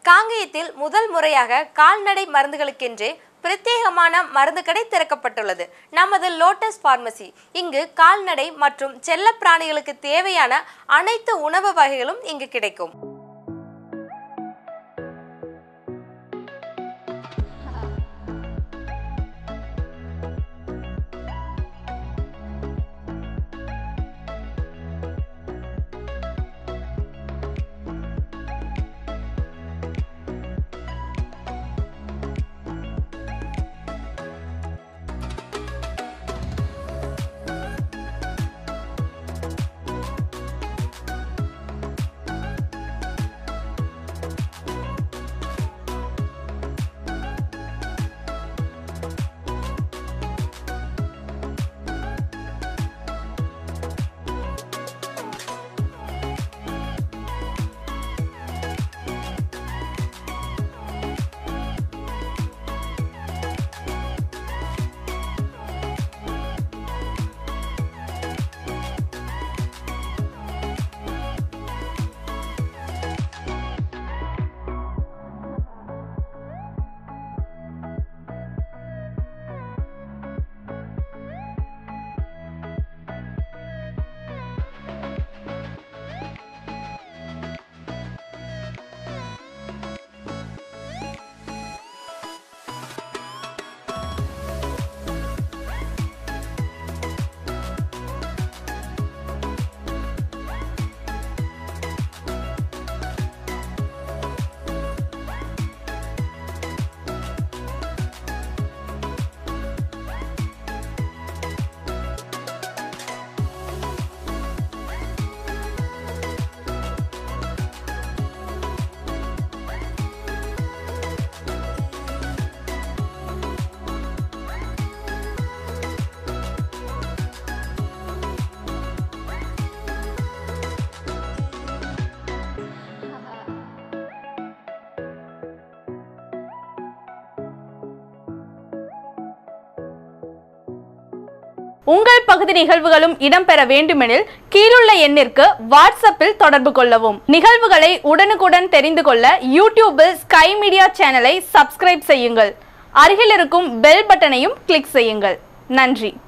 காங்கேயத்தில் முதல் முறையாக கால்நடை மருந்துகளுக்கென்றே பிரத்யேகமான மருந்து கடை திறக்கப்பட்டுள்ளது. நமது லோட்டஸ் பார்மசி. இங்கு கால்நடை மற்றும் செல்ல பிராணிகளுக்கு தேவையான அனைத்து உணவு வகைகளும் இங்கு கிடைக்கும். உங்கள் பகுதி நிகழ்வுகளும் இடம்பெற வேண்டுமெனில் கீழுள்ள எண்ணிற்கு வாட்ஸ்அப்பில் தொடர்பு கொள்ளவும். நிகழ்வுகளை உடனுக்குடன் தெரிந்து கொள்ள யூடியூபில் ஸ்கை மீடியா சேனலை சப்ஸ்கிரைப் செய்யுங்கள். அருகில் இருக்கும் பெல் பட்டனையும் கிளிக் செய்யுங்கள். நன்றி.